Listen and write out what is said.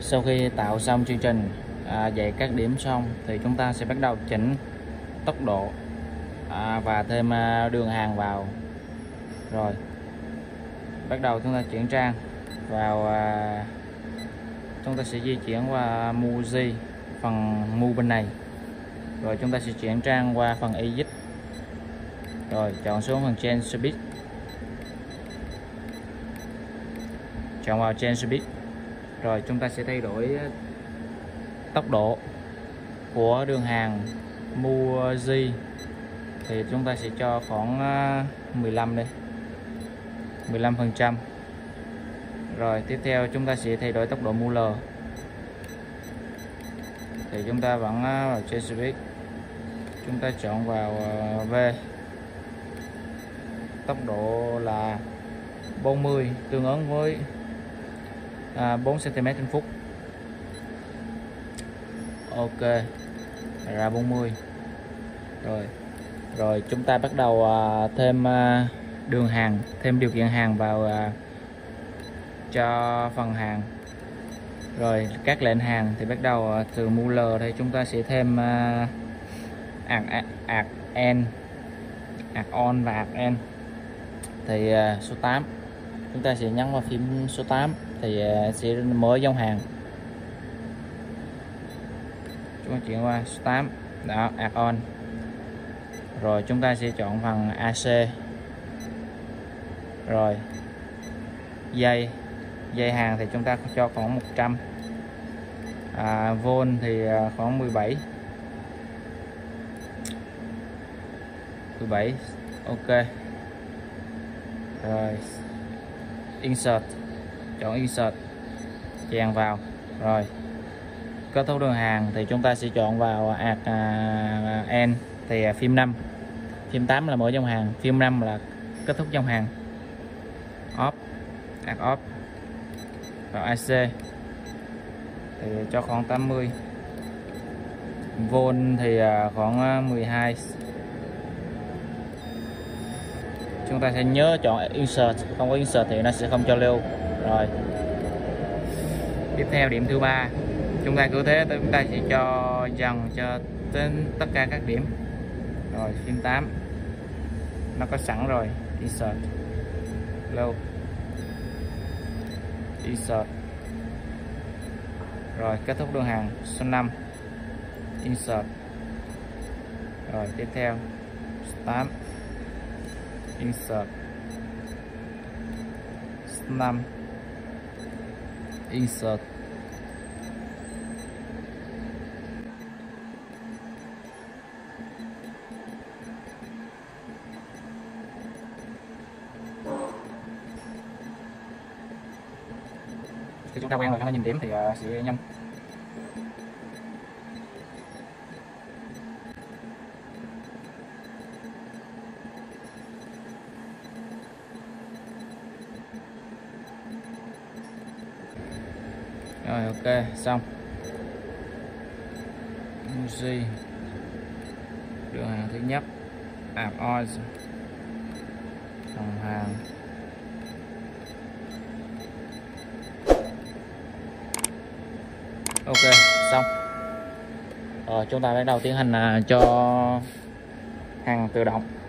Sau khi tạo xong chương trình dạy các điểm xong thì chúng ta sẽ bắt đầu chỉnh tốc độ và thêm đường hàng vào. Rồi bắt đầu chúng ta chuyển trang vào, chúng ta sẽ di chuyển qua Muji, phần mu bên này, rồi chúng ta sẽ chuyển trang qua phần Exit, rồi chọn xuống phần Change Speed, chọn vào Change Speed, rồi chúng ta sẽ thay đổi tốc độ của đường hàng Muji thì chúng ta sẽ cho khoảng 15 đây, 15%. Rồi tiếp theo chúng ta sẽ thay đổi tốc độ MUL, thì chúng ta vẫn vào Change Speed, chúng ta chọn vào V, tốc độ là 40, tương ứng với 4 cm/phút. Ok, ra 40. Rồi chúng ta bắt đầu thêm đường hàng, thêm điều kiện hàng vào cho phần hàng. Rồi các lệnh hàng thì bắt đầu từ MUL thì chúng ta sẽ thêm add-on và add-on. Thì số 8 chúng ta sẽ nhấn vào phím số 8 thì sẽ mở dòng hàng. Chúng ta chuyển qua số 8 đó, add-on. Rồi chúng ta sẽ chọn phần AC. Rồi dây hàng thì chúng ta cho khoảng 100, volt thì khoảng 17. Ok. Rồi insert, chọn insert, chèn vào. Rồi kết thúc đường hàng thì chúng ta sẽ chọn vào add-on thì phím 5, phím 8 là mở dòng hàng, phím 5 là kết thúc dòng hàng. Off, add off. Vào AC thì cho khoảng 80, volt thì khoảng 12. Chúng ta sẽ nhớ chọn insert, không có insert thì nó sẽ không cho lưu. Rồi tiếp theo điểm thứ 3, chúng ta cứ thế chúng ta sẽ cho dần cho đến tất cả các điểm. Rồi phím 8 nó có sẵn rồi, insert, lưu, insert. Rồi kết thúc đường hàng số 5, insert. Rồi tiếp theo số 8, insert, số 5, insert. Khi chúng ta quen rồi nó nhìn điểm thì sẽ nhanh. Rồi ok, xong. Muji đường hàng thứ nhất, add-on phần hàng. Ok, xong. Rồi chúng ta bắt đầu tiến hành cho hàng tự động.